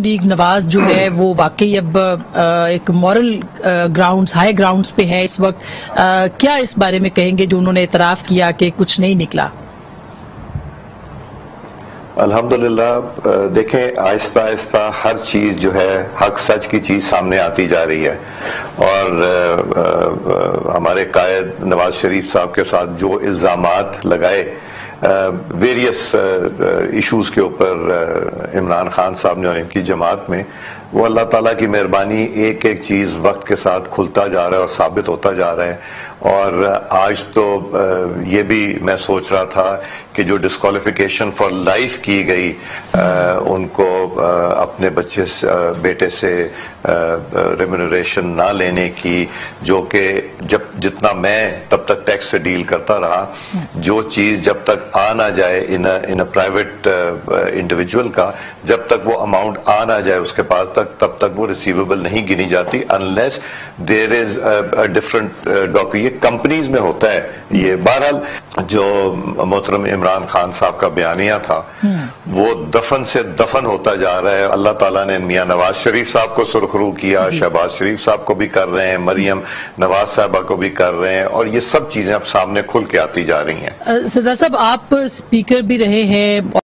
League نواز جو ہے وہ واقعی اب ایک مورل گراؤنڈز ہائی گراؤنڈز پہ ہے اس وقت، کیا اس بارے میں کہیں گے جو انہوں نے اعتراف کیا کہ کچھ نہیں نکلا؟ الحمدللہ دیکھیں آہستہ آہستہ ہر چیز جو ہے حق سچ کی چیز سامنے آتی جا رہی ہے، اور ہمارے قائد نواز شریف صاحب کے ساتھ جو الزامات لگائے ویریس ایشوز کے اوپر عمران خان صاحب نے اور ان کی جماعت میں، وہ اللہ تعالیٰ کی مہربانی ایک ایک چیز وقت کے ساتھ کھلتا جا رہا ہے اور ثابت ہوتا جا رہا ہے۔ اور آج تو یہ بھی میں سوچ رہا تھا کہ جو ڈسکوالیفیکیشن فار لائف کی گئی ان کو اپنے بیٹے سے ریمونریشن نہ لینے کی، جو کہ جتنا میں تب تک ٹیکس سے ڈیل کرتا رہا، جو چیز جب تک آ نہ جائے ان اے پرائیویٹ انڈیویجول کا، جب تک وہ اماؤنٹ آ نہ جائے اس کے پاس تب تک وہ ریسیویبل نہیں گنی جاتی unless there is a different document۔ یہ کمپنیز میں ہوتا ہے یہ۔ بہرحال جو محترم عمران خان صاحب کا بیانیہ تھا وہ دفن سے دفن ہوتا جا رہا ہے۔ اللہ تعالیٰ نے میاں نواز شریف صاحب کو سرخرو کیا، شہباز شریف صاحب کو بھی کر رہے ہیں، مریم نواز صاحبہ کو بھی کر رہے ہیں، اور یہ سب چیزیں اب سامنے کھل کے آتی جا رہی ہیں۔ سردار صاحب، آپ اسپیکر بھی رہے ہیں